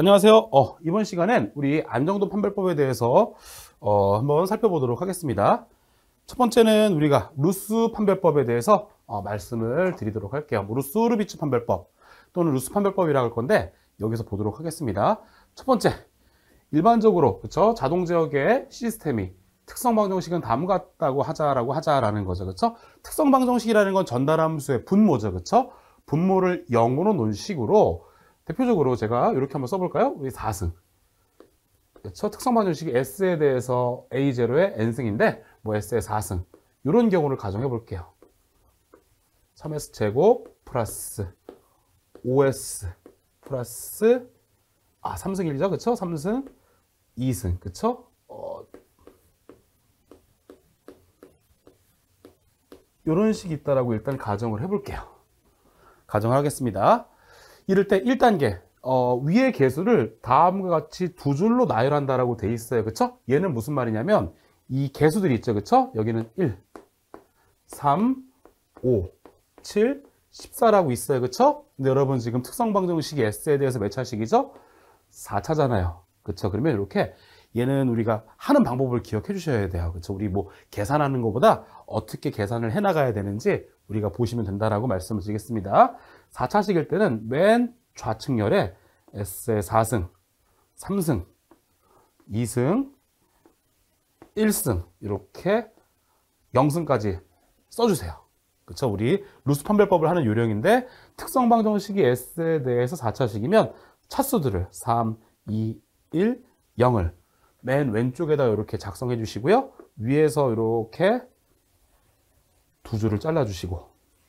안녕하세요. 이번 시간엔 우리 안정도 판별법에 대해서 한번 살펴보도록 하겠습니다. 첫 번째는 우리가 루스 판별법에 대해서 말씀을 드리도록 할게요. 뭐 루스-후르비츠 판별법 또는 루스 판별법이라고 할 건데 여기서 보도록 하겠습니다. 첫 번째, 일반적으로 그쵸? 자동 제어계의 시스템이 특성 방정식은 다음과 같다고 하자라는 거죠. 그쵸? 특성 방정식이라는 건 전달 함수의 분모죠. 그쵸? 분모를 0으로 놓은 식으로 대표적으로 제가 이렇게 한번 써볼까요? 우리 4승. 그렇죠? 특성 방정식이 S에 대해서 A0의 N승인데, 뭐 S의 4승. 이런 경우를 가정해 볼게요. 3S 제곱 플러스 5S 플러스 3승 1이죠. 그쵸? 3승 2승. 그쵸? 이런 식이 있다라고 일단 가정을 해 볼게요. 가정하겠습니다. 이럴 때 1단계 위의 개수를 다음과 같이 두 줄로 나열한다라고 돼 있어요. 그쵸? 얘는 무슨 말이냐면 이 개수들이 있죠. 그쵸? 여기는 1, 3, 5, 7, 14라고 있어요. 그쵸? 근데 여러분 지금 특성 방정식이 S에 대해서 몇 차식이죠? 4차잖아요. 그쵸? 그러면 이렇게 얘는 우리가 하는 방법을 기억해 주셔야 돼요. 그쵸? 우리 뭐 계산하는 것보다 어떻게 계산을 해 나가야 되는지 우리가 보시면 된다라고 말씀을 드리겠습니다. 4차식일 때는 맨 좌측열에 S의 4승, 3승, 2승, 1승 이렇게 0승까지 써주세요. 그쵸? 우리 루스 판별법을 하는 요령인데 특성 방정식이 S에 대해서 4차식이면 차수들을 3, 2, 1, 0을 맨 왼쪽에다 이렇게 작성해 주시고요. 위에서 이렇게 두 줄을 잘라 주시고,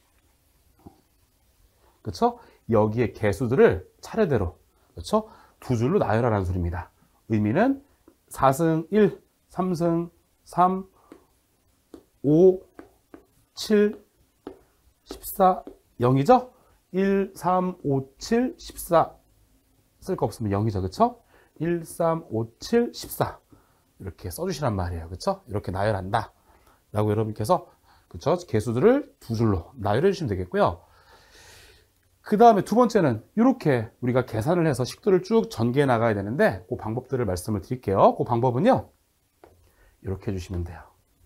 그쵸? 여기에 개수들을 차례대로, 그쵸? 두 줄로 나열하라는 소리입니다. 의미는 4승 1, 3승 3, 5, 7, 14, 0이죠? 1, 3, 5, 7, 14. 쓸 거 없으면 0이죠. 그쵸? 1, 3, 5, 7, 14. 이렇게 써주시란 말이에요. 그쵸? 이렇게 나열한다. 라고 여러분께서, 그쵸? 개수들을 두 줄로 나열해 주시면 되겠고요. 그 다음에 두 번째는 이렇게 우리가 계산을 해서 식도를 쭉 전개해 나가야 되는데 그 방법들을 말씀을 드릴게요. 그 방법은요. 이렇게 해주시면 돼요.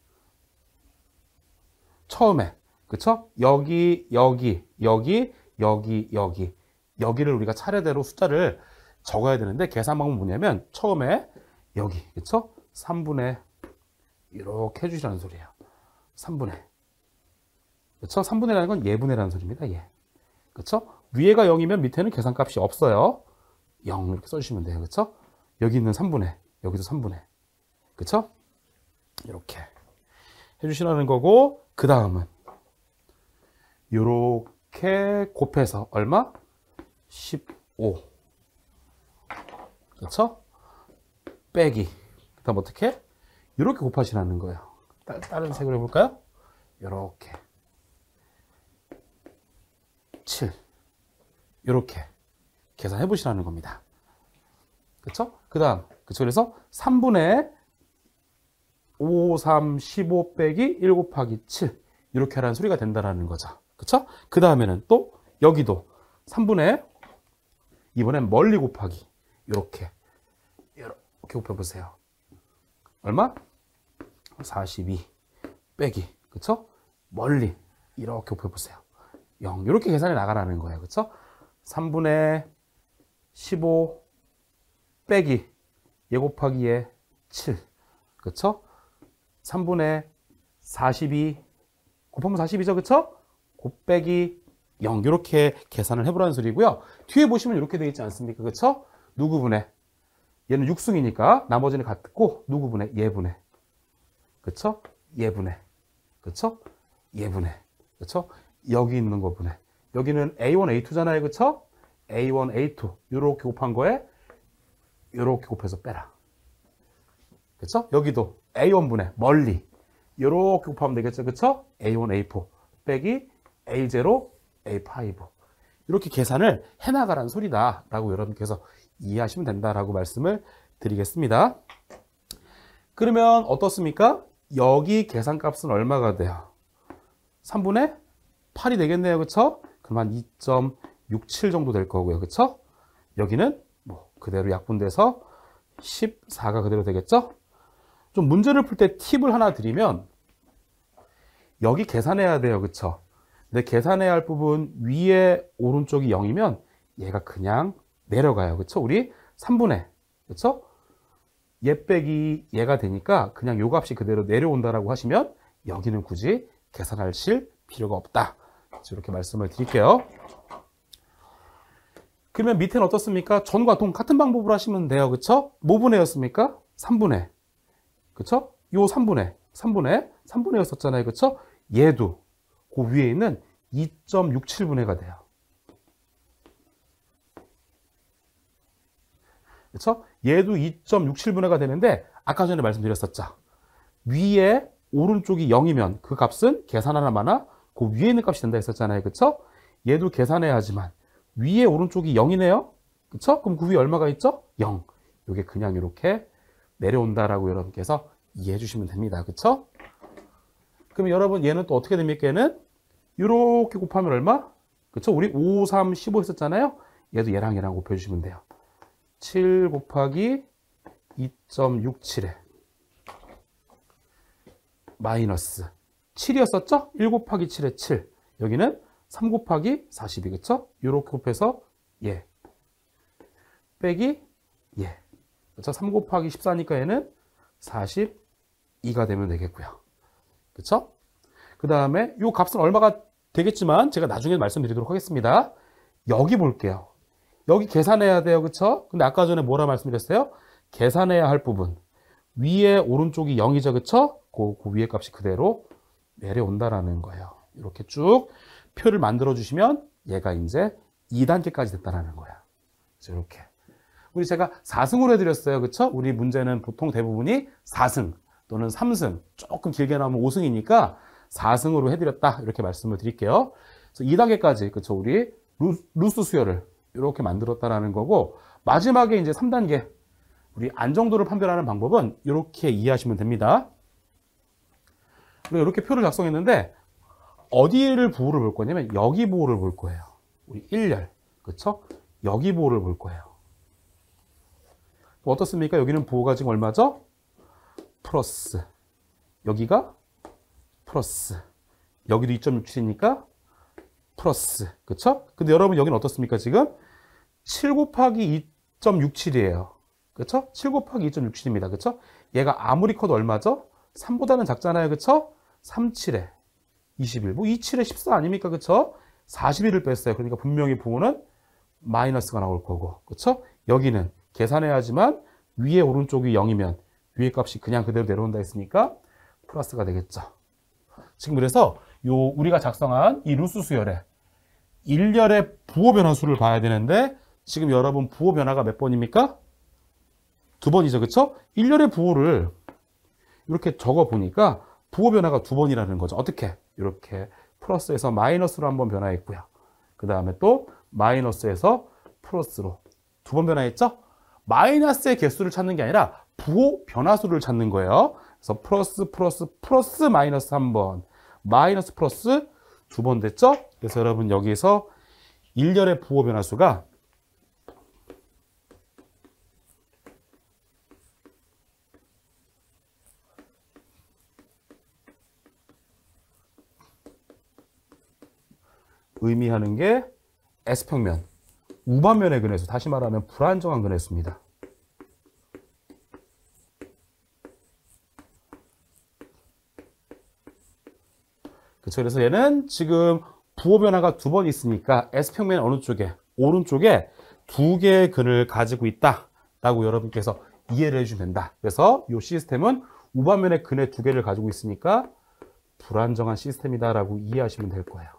처음에, 그쵸? 여기, 여기, 여기, 여기, 여기. 여기를 우리가 차례대로 숫자를 적어야 되는데 계산 방법은 뭐냐면 처음에 여기, 그쵸? 3분의 이렇게 해주시라는 소리예요. 3분의. 그쵸? 3분의라는 건 예분의라는 소리입니다. 예. 그쵸? 위에가 0이면 밑에는 계산값이 없어요. 0 이렇게 써주시면 돼요. 그쵸? 여기 있는 3분의, 여기도 3분의. 그쵸? 이렇게 해주시라는 거고, 그 다음은 이렇게 곱해서 얼마? 15. 그쵸? 빼기. 그 다음 어떻게? 이렇게 곱하시라는 거예요. 다른 색으로 해볼까요? 이렇게. 7. 이렇게 계산해 보시라는 겁니다. 그쵸? 그 다음, 그쵸? 그래서 3분의 5, 3, 15 빼기 1 곱하기 7. 이렇게 하라는 소리가 된다는 거죠. 그쵸? 그 다음에는 또 여기도 3분의 이번엔 멀리 곱하기. 이렇게 곱해보세요. 얼마? 42 빼기. 그쵸? 멀리. 이렇게 곱해보세요. 0. 이렇게 계산해 나가라는 거예요. 그쵸? 3분의 15 빼기 예 곱하기 예 7. 그쵸? 3분의 42 곱하면 42죠. 그쵸? 곱빼기 0. 이렇게 계산을 해보라는 소리고요. 뒤에 보시면 이렇게 되어 있지 않습니까? 그쵸? 누구분의 얘는 6승이니까 나머지는 같고 누구분의 예분의. 그쵸? 예분의. 그쵸? 예분의. 그쵸? 여기 있는 거 분해. 여기는 A1, A2잖아요. 그쵸? A1, A2. 이렇게 곱한 거에 이렇게 곱해서 빼라. 그쵸? 여기도 A1 분해. 멀리. 이렇게 곱하면 되겠죠. 그쵸? A1, A4. 빼기 A0, A5. 이렇게 계산을 해나가라는 소리다. 라고 여러분께서 이해하시면 된다라고 말씀을 드리겠습니다. 그러면 어떻습니까? 여기 계산값은 얼마가 돼요? 3분의 8이 되겠네요. 그쵸? 그럼 한 2.67 정도 될 거고요. 그쵸? 여기는 뭐 그대로 약분돼서 14가 그대로 되겠죠? 좀 문제를 풀 때 팁을 하나 드리면 여기 계산해야 돼요. 그쵸? 근데 계산해야 할 부분 위에 오른쪽이 0이면 얘가 그냥 내려가요. 그쵸? 우리 3분의 그쵸? 얘 빼기 얘가 되니까 그냥 요 값이 그대로 내려온다라고 하시면 여기는 굳이 계산하실 필요가 없다. 이렇게 말씀을 드릴게요. 그러면 밑에는 어떻습니까? 전과 동 같은 방법으로 하시면 돼요. 그쵸? 뭐 분해였습니까? 3분의. 그쵸? 요 3분의였었잖아요. 그쵸? 얘도 그 위에 있는 2.67분해가 돼요. 그쵸? 얘도 2.67분해가 되는데 아까 전에 말씀드렸었죠. 위에 오른쪽이 0이면 그 값은 계산하나 마나 그 위에 있는 값이 된다 했었잖아요. 그쵸? 얘도 계산해야 하지만 위에 오른쪽이 0이네요. 그쵸? 그럼 그 위에 얼마가 있죠? 0. 이게 그냥 이렇게 내려온다라고 여러분께서 이해해 주시면 됩니다. 그쵸? 그럼 여러분 얘는 또 어떻게 됩니까? 얘는 이렇게 곱하면 얼마? 그쵸? 우리 5, 3, 15 했었잖아요. 얘도 얘랑 곱해주시면 돼요. 7 곱하기 2.67에 마이너스 7이었었죠? 1 곱하기 7에 7. 여기는 3 곱하기 42, 그쵸? 이렇게 곱해서 얘 빼기 얘. 그쵸? 3 곱하기 14니까 얘는 42가 되면 되겠고요. 그쵸? 그 다음에 이 값은 얼마가 되겠지만 제가 나중에 말씀드리도록 하겠습니다. 여기 볼게요. 여기 계산해야 돼요. 그쵸? 근데 아까 전에 뭐라 말씀드렸어요? 계산해야 할 부분. 위에 오른쪽이 0이죠. 그쵸? 그 위에 값이 그대로 내려온다라는 거예요. 이렇게 쭉 표를 만들어 주시면 얘가 이제 2단계까지 됐다라는 거야. 이렇게. 우리 제가 4승으로 해드렸어요. 그쵸? 우리 문제는 보통 대부분이 4승 또는 3승, 조금 길게 나오면 5승이니까 4승으로 해드렸다. 이렇게 말씀을 드릴게요. 그래서 2단계까지, 그쵸? 우리 루스 수열을 이렇게 만들었다라는 거고, 마지막에 이제 3단계, 우리 안정도를 판별하는 방법은 이렇게 이해하시면 됩니다. 그리고 이렇게 표를 작성했는데, 어디를 부호를 볼 거냐면, 여기 부호를 볼 거예요. 우리 1열. 그쵸? 여기 부호를 볼 거예요. 어떻습니까? 여기는 부호가 지금 얼마죠? 플러스. 여기가 플러스. 여기도 2.67이니까 플러스. 그쵸? 근데 여러분 여기는 어떻습니까? 지금 7 곱하기 2.67이에요. 그쵸? 7 곱하기 2.67입니다. 그쵸? 얘가 아무리 커도 얼마죠? 3보다는 작잖아요. 그쵸? 3, 7에 21. 뭐 2, 7에 14 아닙니까? 그쵸? 41을 뺐어요. 그러니까 분명히 부호는 마이너스가 나올 거고. 그쵸? 여기는 계산해야 하지만 위에 오른쪽이 0이면 위에 값이 그냥 그대로 내려온다 했으니까 플러스가 되겠죠. 지금 그래서 우리가 작성한 이 루스 수열의 1열의 부호 변화수를 봐야 되는데 지금 여러분 부호 변화가 몇 번입니까? 2번이죠. 그쵸? 1열의 부호를 이렇게 적어 보니까 부호 변화가 2번이라는 거죠. 어떻게? 이렇게 플러스에서 마이너스로 한번 변화했고요. 그 다음에 또 마이너스에서 플러스로 2번 변화했죠? 마이너스의 개수를 찾는 게 아니라 부호 변화수를 찾는 거예요. 그래서 플러스 마이너스 1번, 마이너스 플러스 2번 됐죠? 그래서 여러분 여기서 1열의 부호 변화수가 의미하는 게 S평면, 우반면의 근해수, 다시 말하면 불안정한 근해수입니다. 그렇죠. 그래서 얘는 지금 부호 변화가 2번 있으니까 S평면 어느 쪽에? 오른쪽에 2개의 근을 가지고 있다라고 여러분께서 이해를 해주면 된다. 그래서 이 시스템은 우반면의 근해 2개를 가지고 있으니까 불안정한 시스템이다라고 이해하시면 될 거예요.